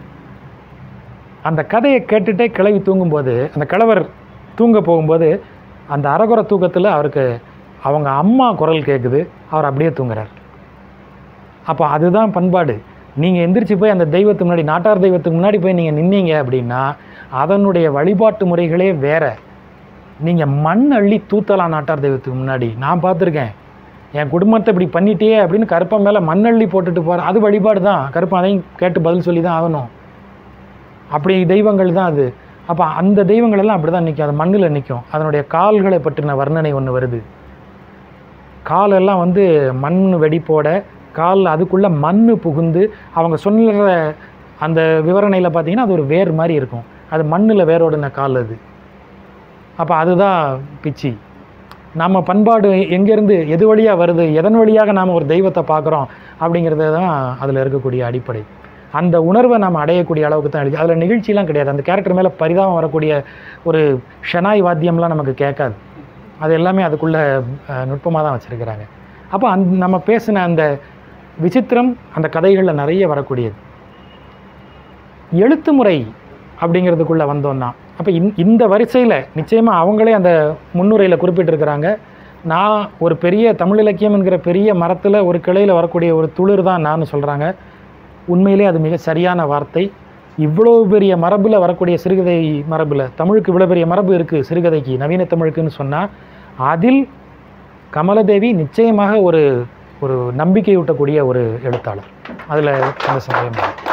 அந்த கதையை கேட்டுகிட்டே கிழவி தூங்கும்போது, அந்த கிழவர் தூங்க போகும்போது அந்த அரகுற தூக்கத்தில் அவருக்கு அவங்க அம்மா குரல் கேட்குது. அவர் அப்படியே தூங்குறார். அப்போ அதுதான் பண்பாடு. நீங்கள் எந்திரிச்சு போய் அந்த தெய்வத்துக்கு முன்னாடி, நாட்டார் தெய்வத்துக்கு முன்னாடி போய் நீங்கள் நின்னீங்க அப்படின்னா அதனுடைய வழிபாட்டு முறைகளே வேறு. நீங்கள் மண் அள்ளி தூத்தலாம் நாட்டார் தெய்வத்துக்கு முன்னாடி. நான் பார்த்துருக்கேன். என் குடும்பத்தை இப்படி பண்ணிட்டே அப்படின்னு கருப்பன் மேலே மண் அள்ளி போட்டுட்டு போகிற அது வழிபாடு தான். கருப்பன் அதையும் கேட்டு பதில் சொல்லி தான் ஆகணும். அப்படி தெய்வங்கள் தான் அது. அப்போ அந்த தெய்வங்கள் எல்லாம் அப்படி தான் நிற்கும். அது மண்ணில் நிற்கும். அதனுடைய கால்களை பற்றின வர்ணனை ஒன்று வருது. காலெல்லாம் வந்து மண் வெடிப்போட கால் அதுக்குள்ளே மண் புகுந்து அவங்க சொல்லுற அந்த விவரணையில் பார்த்தீங்கன்னா அது ஒரு வேர் மாதிரி இருக்கும். அது மண்ணில் வேரோடின கால் அது. அப்போ அதுதான் பிச்சி. நம்ம பண்பாடு எங்கேருந்து எது வழியாக வருது, எதன் வழியாக நாம் ஒரு தெய்வத்தை பார்க்குறோம் அப்படிங்கிறது தான் அதில் இருக்கக்கூடிய அடிப்படை. அந்த உணர்வை நாம் அடையக்கூடிய அளவுக்கு தான் எழுதி. அதில் நிகழ்ச்சியெலாம் கிடையாது. அந்த கேரக்டர் மேலே பரிதாபம் வரக்கூடிய ஒரு ஷெனாய் வாத்தியம்லாம் நமக்கு கேட்காது. அது எல்லாமே அதுக்குள்ளே நுட்பமாக தான் வச்சுருக்கிறாங்க. அப்போ நம்ம பேசின அந்த விசித்திரம் அந்த கதைகளில் நிறைய வரக்கூடியது. எழுத்து முறை அப்படிங்கிறதுக்குள்ளே வந்தோன்னா அப்போ இந்த வரிசையில் நிச்சயமாக அவங்களே அந்த முன்னுரையில் குறிப்பிட்டிருக்கிறாங்க. நான் ஒரு பெரிய தமிழ் இலக்கியம் என்கிற பெரிய மரத்தில் ஒரு கிளையில் வரக்கூடிய ஒரு துளிர் தான் நான் சொல்கிறாங்க. உண்மையிலே அது மிக சரியான வார்த்தை. இவ்வளோ பெரிய மரபில் வரக்கூடிய சிறுகதை மரபில், தமிழுக்கு இவ்வளோ பெரிய மரபு இருக்குது சிறுகதைக்கு, நவீன தமிழுக்குன்னு சொன்னால் அதில் கமலதேவி நிச்சயமாக ஒரு ஒரு நம்பிக்கையூட்டக்கூடிய ஒரு எழுத்தாளர். அதில் அந்த சந்தேகம்.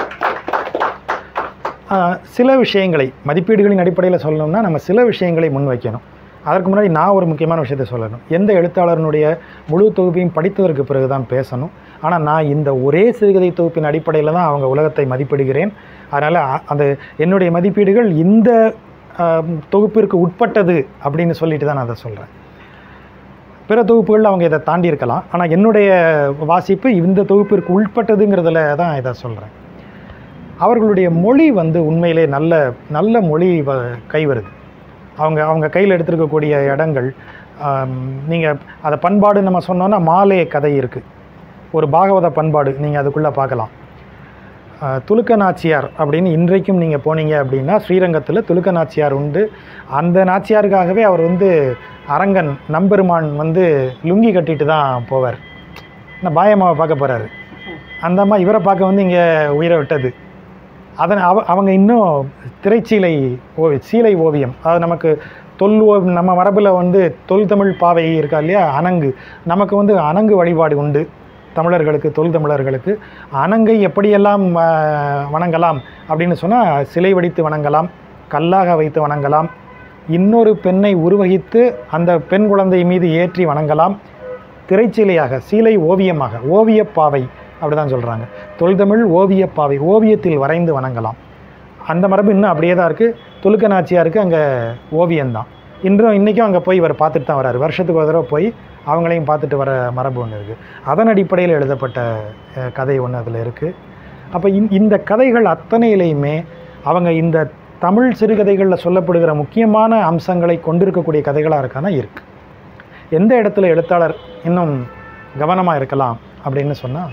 சில விஷயங்களை மதிப்பீடுகளின் அடிப்படையில் சொல்லணும்னா நம்ம சில விஷயங்களை முன்வைக்கணும். அதற்கு முன்னாடி நான் ஒரு முக்கியமான விஷயத்தை சொல்லணும். எந்த எழுத்தாளருடைய முழு தொகுப்பையும் படித்ததற்கு பிறகு தான் பேசணும். ஆனால் நான் இந்த ஒரே சிறுகதை தொகுப்பின் அடிப்படையில் தான் அவங்க உலகத்தை மதிப்பிடுகிறேன். அதனால் அந்த என்னுடைய மதிப்பீடுகள் இந்த தொகுப்பிற்கு உட்பட்டது அப்படின்னு சொல்லிட்டு தான் நான் அதை சொல்கிறேன். பிற தொகுப்புகளில் அவங்க இதை தாண்டி இருக்கலாம். ஆனால் என்னுடைய வாசிப்பு இந்த தொகுப்பிற்கு உட்பட்டதுங்கிறதுல தான் இதை சொல்கிறேன். அவர்களுடைய மொழி வந்து உண்மையிலே நல்ல நல்ல மொழி கை வருது. அவங்க கையில் எடுத்துருக்கக்கூடிய இடங்கள், நீங்கள் அதை பண்பாடு நம்ம சொன்னோன்னா மாலே கதை இருக்குது, ஒரு பாகவத பண்பாடு நீங்கள் அதுக்குள்ளே பார்க்கலாம். துலுக்க நாச்சியார் அப்படின்னு இன்றைக்கும் நீங்கள் போனீங்க அப்படின்னா ஸ்ரீரங்கத்தில் துலுக்க நாச்சியார் உண்டு. அந்த நாச்சியாருக்காகவே அவர் வந்து அரங்கன் நம்பெருமான் வந்து லுங்கி கட்டிட்டு தான் போவார். நான் பாயம்மாவை பார்க்க போகிறாரு. அந்த அம்மா இவரை பார்க்க வந்து இங்கே உயிரை விட்டது. அதனை அவங்க இன்னும் திரைச்சீலை சீலை ஓவியம், அது நமக்கு நம்ம மரபில் வந்து தொல் தமிழ் பாவை இருக்கா இல்லையா, அணங்கு. நமக்கு வந்து அணங்கு வழிபாடு உண்டு தமிழர்களுக்கு, தொல் தமிழர்களுக்கு. அணங்கை எப்படியெல்லாம் வணங்கலாம் அப்படின்னு சொன்னால் சிலை வடித்து வணங்கலாம், கல்லாக வைத்து வணங்கலாம், இன்னொரு பெண்ணை உருவகித்து அந்த பெண் குழந்தை மீது ஏற்றி வணங்கலாம். திரைச்சீலையாக, சீலை ஓவியமாக, ஓவியப்பாவை அப்படி தான் சொல்கிறாங்க. தொல்தமிழ் ஓவியப்பாவை, ஓவியத்தில் வரைந்து வணங்கலாம். அந்த மரபு இன்னும் அப்படியே தான் இருக்குது. துலுக்க நாச்சியாருக்கு அங்கே ஓவியம்தான். இன்றைக்கும் அங்கே போய் இவர் பார்த்துட்டு தான் வராரு. வருஷத்துக்கு ஒரு தடவை போய் அவங்களையும் பார்த்துட்டு வர மரபு ஒன்று இருக்குது. அதன் அடிப்படையில் எழுதப்பட்ட கதை ஒன்று அதில் இருக்குது. அப்போ இந்த கதைகள் அத்தனையிலையுமே அவங்க இந்த தமிழ் சிறுகதைகளில் சொல்லப்படுகிற முக்கியமான அம்சங்களை கொண்டிருக்கக்கூடிய கதைகளாக இருக்கானா இருக்குது. எந்த இடத்துல எழுத்தாளர் இன்னும் கவனமாக இருக்கலாம் அப்படின்னு சொன்னால்,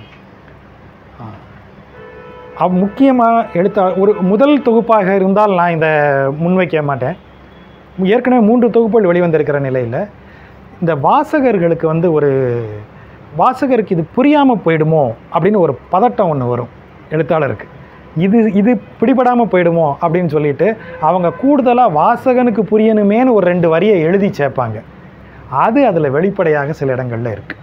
முக்கியமாக ஒரு முதல் தொகுப்பாக இருந்தால் நான் இதை முன்வைக்க மாட்டேன். ஏற்கனவே 3 தொகுப்புகள் வெளிவந்திருக்கிற நிலையில் இந்த வாசகர்களுக்கு வாசகருக்கு இது புரியாமல் போயிடுமோ அப்படின்னு ஒரு பதட்டம் ஒன்று வரும் எழுத்தாளருக்கு. இது பிடிபடாமல் போயிடுமோ அப்படின்னு சொல்லிட்டு அவங்க கூடுதலாக வாசகனுக்கு புரியணுமேனு ஒரு 2 வரியை எழுதி சேர்ப்பாங்க. அது அதில் வெளிப்படையாக சில இடங்களில் இருக்குது.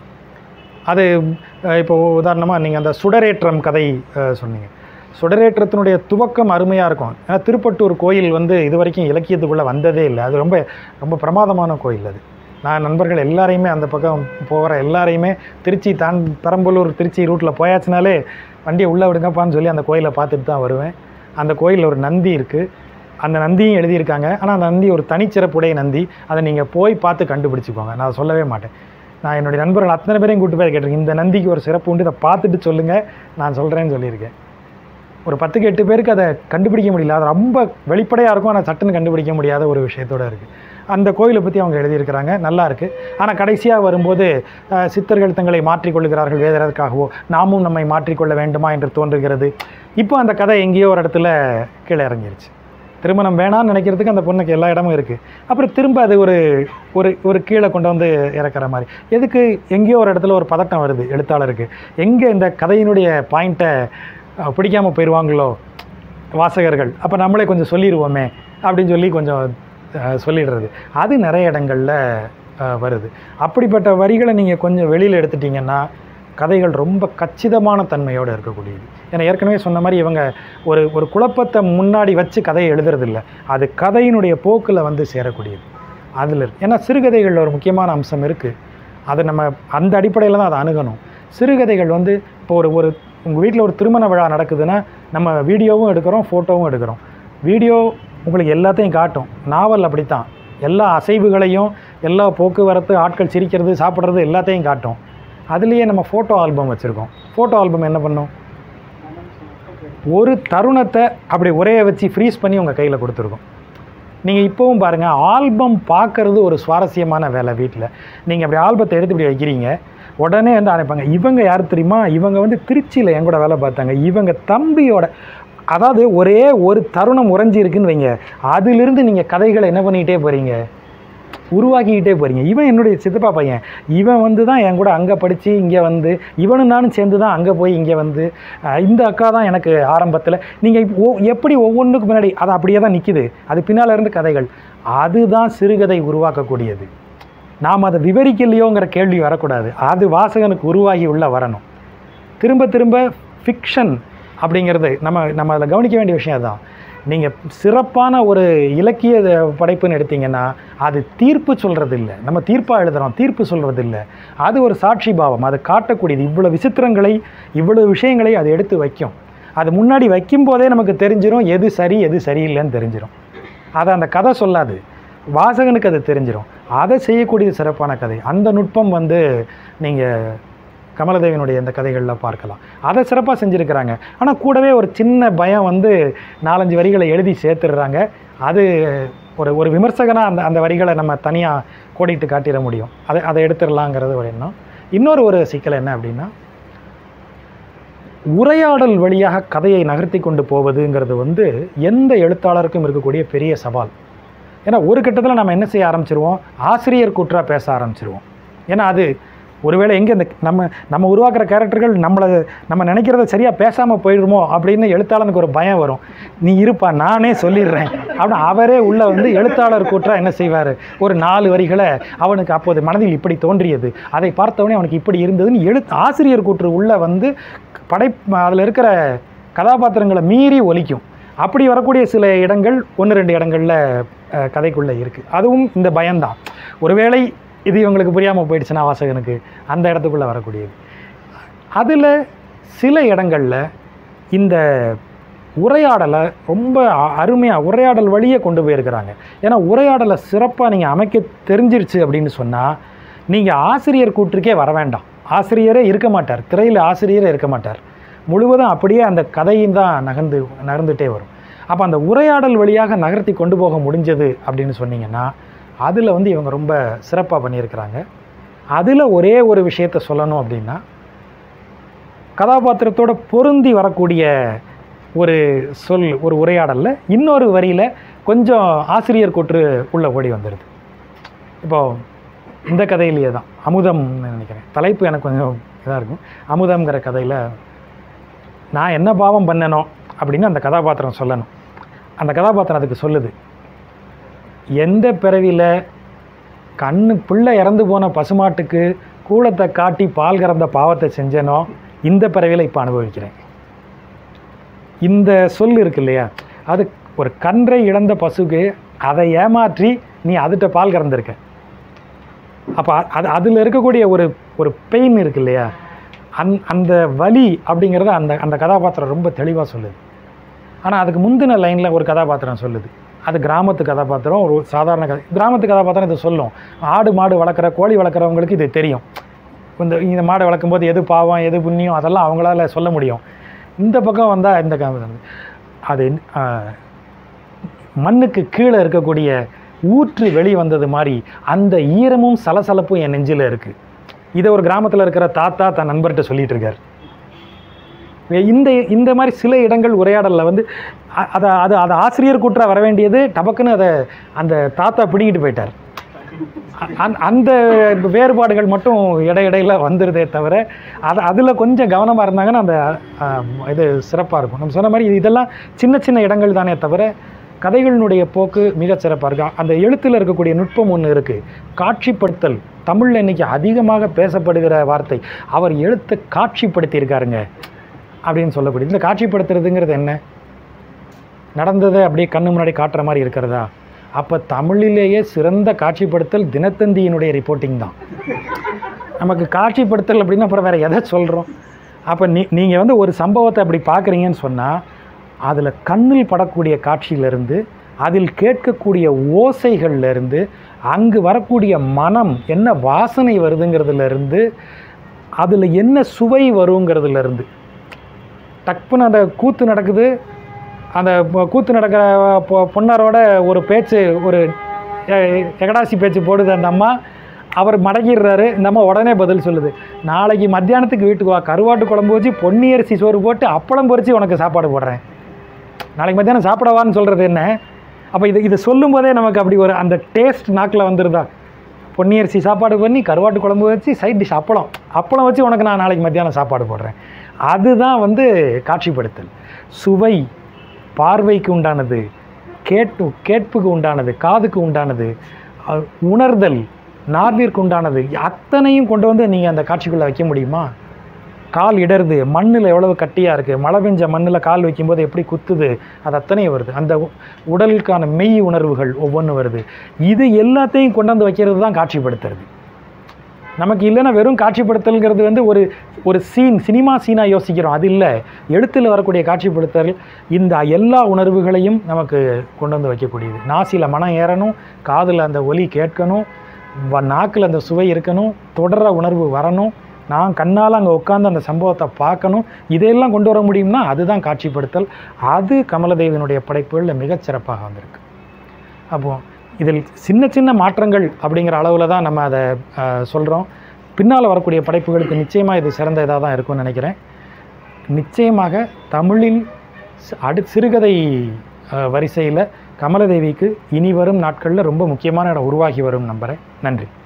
அது இப்போ உதாரணமாக நீங்கள் அந்த சுடரேற்றம் கதை சொன்னீங்க. சுடரேற்றத்தினுடைய துவக்கம் அருமையாக இருக்கும். ஏன்னா திருப்பட்டூர் கோயில் இது வரைக்கும் இலக்கியத்துக்குள்ளே வந்ததே இல்லை. அது ரொம்ப ரொம்ப பிரமாதமான கோயில். அது நான் நண்பர்கள் எல்லாரையுமே அந்த பக்கம் போகிற எல்லாரையுமே திருச்சி பெரம்பலூர் திருச்சி ரூட்டில் போயாச்சுனாலே வண்டியை உள்ளே விடுங்கப்பான்னு சொல்லி அந்த கோயிலை பார்த்துட்டு தான் வருவேன். அந்த கோயிலில் ஒரு நந்தி இருக்குது. அந்த நந்தியும் எழுதியிருக்காங்க. ஆனால் அந்த நந்தி ஒரு தனிச்சிறப்புடைய நந்தி. அதை நீங்கள் போய் பார்த்து கண்டுபிடிச்சிக்கோங்க. நான் அதை சொல்லவே மாட்டேன். நான் என்னுடைய நண்பர்கள் அத்தனை பேரையும் கூட்டு போய் கேட்டிருக்கேன், இந்த நந்திக்கு ஒரு சிறப்பு உண்டு, இதை பார்த்துட்டு சொல்லுங்கள், நான் சொல்கிறேன்னு சொல்லியிருக்கேன். ஒரு 10க்கு 8 பேருக்கு அதை கண்டுபிடிக்க முடியல. அது ரொம்ப வெளிப்படையாக இருக்கும், ஆனால் சட்டுன்னு கண்டுபிடிக்க முடியாத ஒரு விஷயத்தோடு இருக்குது. அந்த கோயிலை பற்றி அவங்க எழுதியிருக்கிறாங்க, நல்லா இருக்குது. ஆனால் கடைசியாக வரும்போது சித்தர்கள் தங்களை மாற்றிக்கொள்ளுகிறார்கள் வேதற்காகவோ, நாமும் நம்மை மாற்றிக்கொள்ள வேண்டுமா என்று தோன்றுகிறது. இப்போ அந்த கதை எங்கேயோ ஒரு இடத்துல கீழே இறங்கிருச்சு. திருமணம் வேணான்னு நினைக்கிறதுக்கு அந்த பொண்ணுக்கு எல்லா இடமும் இருக்குது. அப்புறம் திரும்ப அது ஒரு கீழே கொண்டு வந்து இறக்குற மாதிரி. எதுக்கு எங்கேயோ ஒரு இடத்துல ஒரு பதட்டம் வருது எழுத்தாளருக்கு. எங்கே இந்த கதையினுடைய பாயிண்ட்டை பிடிக்காமல் போயிடுவாங்களோ வாசகர்கள், அப்போ நம்மளே கொஞ்சம் சொல்லிடுவோமே அப்படின்னு சொல்லி கொஞ்சம் சொல்லிடுறது. அது நிறைய இடங்களில் வருது. அப்படிப்பட்ட வரிகளை நீங்கள் கொஞ்சம் வெளியில் எடுத்துட்டிங்கன்னா கதைகள் ரொம்ப கச்சிதமான தன்மையோடு இருக்கக்கூடியது. ஏன்னா ஏற்கனவே சொன்ன மாதிரி இவங்க ஒரு குழப்பத்தை முன்னாடி வச்சு கதையை எழுதுறதில்ல. அது கதையினுடைய போக்கில் சேரக்கூடியது. அதில் ஏன்னா சிறுகதைகளில் ஒரு முக்கியமான அம்சம் இருக்குது. அதை நம்ம அந்த அடிப்படையில் தான் அதை அணுகணும். சிறுகதைகள் இப்போ ஒரு உங்கள் வீட்டில் ஒரு திருமண விழா நடக்குதுன்னா நம்ம வீடியோவும் எடுக்கிறோம், ஃபோட்டோவும் எடுக்கிறோம். வீடியோ உங்களுக்கு எல்லாத்தையும் காட்டும். நாவல் அப்படித்தான், எல்லா அசைவுகளையும், எல்லா போக்குவரத்து, ஆட்கள் சிரிக்கிறது, சாப்பிட்றது எல்லாத்தையும் காட்டும். அதுலேயே நம்ம ஃபோட்டோ ஆல்பம் வச்சுருக்கோம். ஃபோட்டோ ஆல்பம் என்ன பண்ணும்? ஒரு தருணத்தை அப்படி உரைய வச்சு ஃப்ரீஸ் பண்ணி உங்கள் கையில் கொடுத்துருக்கோம். நீங்கள் இப்போவும் பாருங்கள், ஆல்பம் பார்க்குறது ஒரு சுவாரஸ்யமான வேலை. வீட்டில் நீங்கள் அப்படி ஆல்பத்தை எடுத்து இப்படி வைக்கிறீங்க, உடனே அனுப்பாங்க. இவங்க யார் தெரியுமா? இவங்க திருச்சியில் என் கூட வேலை பார்த்தாங்க. இவங்க தம்பியோட, அதாவது ஒரே ஒரு தருணம் உறைஞ்சி இருக்குன்னு வைங்க, அதிலிருந்து நீங்கள் கதைகளை என்ன பண்ணிக்கிட்டே போகிறீங்க, உருவாக்கிக்கிட்டே போகிறீங்க. இவன் என்னுடைய சித்தப்பா பையன், இவன் தான் என் கூட அங்கே படித்து இங்கே இவனும் நானும் சேர்ந்து தான் அங்கே போய் இங்கே இந்த அக்கா தான் எனக்கு ஆரம்பத்தில். நீங்கள் எப்படி ஒவ்வொன்றுக்கு முன்னாடி அது அப்படியே தான் நிற்கிது, அது பின்னால் இருந்து கதைகள். அதுதான் சிறுகதை உருவாக்கக்கூடியது. நாம் அதை விவரிக்கலையோங்கிற கேள்வி வரக்கூடாது. அது வாசகனுக்கு உருவாகி உள்ள வரணும். திரும்ப திரும்ப ஃபிக்ஷன் அப்படிங்கிறது நம்ம அதில் கவனிக்க வேண்டிய விஷயம் அதுதான். நீங்கள் சிறப்பான ஒரு இலக்கிய படைப்புன்னு எடுத்திங்கன்னா அது தீர்ப்பு சொல்கிறது இல்லை. நம்ம தீர்ப்பாக எழுதுகிறோம், தீர்ப்பு சொல்கிறது இல்லை. அது ஒரு சாட்சி பாவம், அது காட்டக்கூடியது. இவ்வளோ விசித்திரங்களை, இவ்வளோ விஷயங்களை அது எடுத்து வைக்கும். அது முன்னாடி வைக்கும்போதே நமக்கு தெரிஞ்சிடும் எது சரி எது சரியில்லைன்னு தெரிஞ்சிடும். அதை அந்த கதை சொல்லாது, வாசகனுக்கு அது தெரிஞ்சிடும். அதை செய்யக்கூடியது சிறப்பான கதை. அந்த நுட்பம் நீங்கள் கமலதேவினுடைய இந்த கதைகளில் பார்க்கலாம். அதை சிறப்பாக செஞ்சுருக்கிறாங்க. ஆனால் கூடவே ஒரு சின்ன பயம் 4-5 வரிகளை எழுதி சேர்த்துடுறாங்க. அது ஒரு விமர்சகனாக அந்த வரிகளை நம்ம தனியாக கோடிட்டு காட்டிட முடியும். அதை எடுத்துடலாங்கிறது ஒரு எண்ணம். இன்னொரு சிக்கல் என்ன அப்படின்னா, உரையாடல் வழியாக கதையை நகர்த்தி கொண்டு போவதுங்கிறது எந்த எழுத்தாளருக்கும் இருக்கக்கூடிய பெரிய சவால். ஏன்னா ஒரு கட்டத்தில் நம்ம என்ன செய்ய ஆரம்பிச்சிருவோம், ஆசிரியர் கூற்றாக பேச ஆரம்பிச்சிருவோம். ஏன்னா அது ஒருவேளை எங்கே இந்த நம்ம உருவாக்குற கேரக்டர்கள் நம்ம நினைக்கிறத சரியாக பேசாமல் போயிடுமோ அப்படின்னு எழுத்தாளனுக்கு ஒரு பயம் வரும். நீ இருப்பா, நானே சொல்லிடுறேன் அப்படின்னு அவரே உள்ளே எழுத்தாளர் கூற்றா என்ன செய்வார், ஒரு 4 வரிகளை அவனுக்கு அப்போது மனதில் இப்படி தோன்றியது, அதை பார்த்தவொடனே அவனுக்கு இப்படி இருந்ததுன்னு ஆசிரியர் கூற்று உள்ளே அதில் இருக்கிற கதாபாத்திரங்களை மீறி ஒலிக்கும். அப்படி வரக்கூடிய சில இடங்கள் 1-2 இடங்களில் கதைக்குள்ளே இருக்குது. அதுவும் இந்த பயம்தான். ஒருவேளை இது இவங்களுக்கு புரியாமல் போயிடுச்சுன்னா வாசகனுக்கு அந்த இடத்துக்குள்ளே வரக்கூடியது. அதில் சில இடங்களில் இந்த உரையாடலை ரொம்ப அருமையாக உரையாடல் வழியே கொண்டு போயிருக்கிறாங்க. ஏன்னா உரையாடலை சிறப்பாக நீங்கள் அமைக்க தெரிஞ்சிருச்சு அப்படின்னு சொன்னால் நீங்கள் ஆசிரியர் கூற்றுக்கே வர வேண்டாம். ஆசிரியரே இருக்க மாட்டார், திரையில் ஆசிரியரே இருக்க மாட்டார். முழுவதும் அப்படியே அந்த கதையும் தான் நகர்ந்துகிட்டே வரும். அப்போ அந்த உரையாடல் வழியாக நகர்த்தி கொண்டு போக முடிஞ்சது அப்படின்னு சொன்னீங்கன்னா அதில் வந்து இவங்க ரொம்ப சிறப்பாக பண்ணியிருக்கிறாங்க. அதில் ஒரே ஒரு விஷயத்தை சொல்லணும் அப்படின்னா, கதாபாத்திரத்தோட பொருந்தி வரக்கூடிய ஒரு ஒரு உரையாடலில் இன்னொரு வரியில் கொஞ்சம் ஆசிரியர் கூற்று உள்ளே ஓடி வந்துடுது. இப்போது இந்த கதையிலேயே தான் அமுதம்னு நினைக்கிறேன், தலைப்பு எனக்கு கொஞ்சம் இதாக இருக்கும். அமுதம்ங்கிற கதையில் நான் என்ன பாவம் பண்ணனோ அப்படின்னு அந்த கதாபாத்திரம் சொல்லணும். அந்த கதாபாத்திரம் அதுக்கு சொல்லுது, எந்த பிறவியில் பிள்ளை இறந்து போன பசுமாட்டுக்கு கூளத்தை காட்டி பால் கறந்த பாவத்தை செஞ்சேனோ இந்த பிறவியில் இப்போ அனுபவிக்கிறேன். இந்த சொல் இருக்கு இல்லையா, அது ஒரு கன்றை இழந்த பசுக்கு அதை ஏமாற்றி நீ அதுகிட்ட பால் கறந்துருக்க. அப்போ அதில் இருக்கக்கூடிய ஒரு பெயின் இருக்கு இல்லையா, அந்த வலி அப்படிங்கிறத அந்த கதாபாத்திரம் ரொம்ப தெளிவாக சொல்லுது. ஆனால் அதுக்கு முந்தின லைனில் ஒரு கதாபாத்திரம் சொல்லுது, அது கிராமத்து கதாபாத்திரம், ஒரு சாதாரண கிராமத்து கதாபாத்திரம் இதை சொல்லும். ஆடு மாடு வளர்க்குற கோழி வளர்க்குறவங்களுக்கு இது தெரியும். இந்த மாடை வளர்க்கும்போது எது பாவம் எது புண்ணியம் அதெல்லாம் அவங்களால சொல்ல முடியும். இந்த பக்கம் வந்தால் இந்த அது மண்ணுக்கு கீழே இருக்கக்கூடிய ஊற்று வெளி வந்தது மாதிரி அந்த ஈரமும் சலசலப்பும் என் நெஞ்சில் இருக்குது. இதை ஒரு கிராமத்தில் இருக்கிற தாத்தா தன் நண்பர்கிட்ட சொல்லிகிட்டு இருக்கார். இந்த மாதிரி சில இடங்கள் உரையாடலில் வந்து அதை ஆசிரியர் கூற்றாக வர வேண்டியது டபக்குன்னு அதை அந்த தாத்தா பிடிங்கிட்டு போயிட்டார். அந்த வேறுபாடுகள் மட்டும் இடையிடையில் வந்துடுதே தவிர அதில் கொஞ்சம் கவனமாக இருந்தாங்கன்னா அந்த இது சிறப்பாக இருக்கும். நம்ம சொன்ன மாதிரி இதெல்லாம் சின்ன சின்ன இடங்கள் தானே தவிர கதைகளினுடைய போக்கு மிக சிறப்பாக இருக்கும். அந்த எழுத்தில் இருக்கக்கூடிய நுட்பம் ஒன்று இருக்குது, காட்சிப்படுத்தல். தமிழில் இன்றைக்கி அதிகமாக பேசப்படுகிற வார்த்தை, அவர் எழுத்தை காட்சிப்படுத்தியிருக்காருங்க அப்படின்னு சொல்லக்கூடிய. இந்த காட்சிப்படுத்துறதுங்கிறது என்ன, நடந்ததை அப்படியே கண்ணு முன்னாடி காட்டுற மாதிரி இருக்கிறதா? அப்போ தமிழிலேயே சிறந்த காட்சிப்படுத்தல் தினத்தந்தியினுடைய ரிப்போர்ட்டிங் தான். நமக்கு காட்சிப்படுத்தல் அப்படின்னா அப்புறம் வேறு எதை சொல்கிறோம்? அப்போ நீங்கள் வந்து ஒரு சம்பவத்தை அப்படி பார்க்குறீங்கன்னு சொன்னால் அதில் கண்ணில் படக்கூடிய காட்சியிலேருந்து, அதில் கேட்கக்கூடிய ஓசைகள்லேருந்து, அங்கு வரக்கூடிய மனம் என்ன வாசனை வருதுங்கிறதுலேருந்து, அதில் என்ன சுவை வருங்கிறதுலேருந்து, டக்குன்னு அந்த கூத்து நடக்குது, அந்த கூத்து நடக்கிற பொண்ணாரோட ஒரு பேச்சு, ஒரு எகடாசி பேச்சு போடுது அந்த அம்மா. அவர் மடங்கிடுறாரு, இந்த அம்மா உடனே பதில் சொல்லுது, நாளைக்கு மத்தியானத்துக்கு வீட்டுக்கு வா, கருவாட்டு குழம்பு வச்சு பொன்னியரிசி சோறு போட்டு அப்பளம் பொரித்து உனக்கு சாப்பாடு போடுறேன். நாளைக்கு மத்தியானம் சாப்பிடவான்னு சொல்கிறது என்ன? அப்போ இதை சொல்லும்போதே நமக்கு அப்படி ஒரு அந்த டேஸ்ட் நாக்கில் வந்துடுதா? பொன்னியரிசி சாப்பாடு பண்ணி கருவாட்டு குழம்பு வச்சு சைட் டிஷ் அப்பளம் வச்சு உனக்கு நான் நாளைக்கு மத்தியானம் சாப்பாடு போடுறேன். அதுதான் வந்து காட்சிப்படுத்தல். சுவை பார்வைக்கு உண்டானது, கேட்புக்கு உண்டானது, காதுக்கு உண்டானது, உணர்தல் நார்விற்கு உண்டானது, அத்தனையும் கொண்டு வந்து நீங்கள் அந்த காட்சிக்குள்ளே வைக்க முடியுமா? கால் இடருது, மண்ணில் எவ்வளவு கட்டியாக இருக்குது, மழை பெஞ்ச மண்ணில் கால் வைக்கும்போது எப்படி குத்துது, அது அத்தனையும் வருது. அந்த உடலுக்கான மெய் உணர்வுகள் ஒவ்வொன்றும் வருது. இது எல்லாத்தையும் கொண்டு வந்து வைக்கிறது தான் காட்சிப்படுத்துறது. நமக்கு இல்லைன்னா வெறும் காட்சிப்படுத்தல்ங்கிறது வந்து ஒரு சினிமா சீனாக யோசிக்கிறோம், அது இல்லை. எழுத்தில் வரக்கூடிய காட்சிப்படுத்தல் இந்த எல்லா உணர்வுகளையும் நமக்கு கொண்டு வந்து வைக்கக்கூடியது. நாசியில் மனம் ஏறணும், காதில் அந்த ஒலி கேட்கணும், நாக்கில் அந்த சுவை இருக்கணும், தொடர உணர்வு வரணும், நான் கண்ணால் அங்கே உட்காந்து அந்த சம்பவத்தை பார்க்கணும். இதையெல்லாம் கொண்டு வர முடியும்னா அதுதான் காட்சிப்படுத்தல். அது கமலதேவியினுடைய படைப்புகளில் மிகச்சிறப்பாக வந்திருக்கு. அப்போது இதில் சின்ன சின்ன மாற்றங்கள் அப்படிங்கிற அளவில் தான் நம்ம அதை சொல்கிறோம். பின்னால் வரக்கூடிய படைப்புகளுக்கு நிச்சயமாக இது சிறந்த இதாக தான் இருக்கும்னு நினைக்கிறேன். நிச்சயமாக தமிழில் சிறுகதை வரிசையில் கமலதேவிக்கு இனி வரும் நாட்களில் ரொம்ப முக்கியமான இடம் உருவாகி வரும் நம்புகிறேன். நன்றி.